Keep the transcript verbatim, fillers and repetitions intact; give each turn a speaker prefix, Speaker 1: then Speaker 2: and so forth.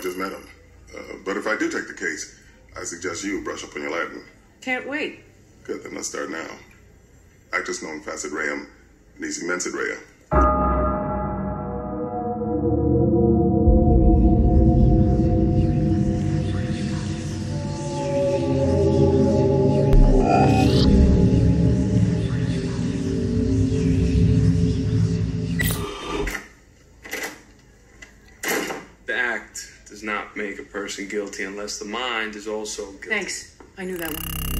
Speaker 1: just met him. Uh, but if I do take the case, I suggest you brush up on your Latin.
Speaker 2: Can't wait.
Speaker 1: Good, then let's start now. Actus non facit reum, nisi mensit rea.
Speaker 3: The act does not make a person guilty unless the mind is also guilty.
Speaker 2: Thanks. I knew that one.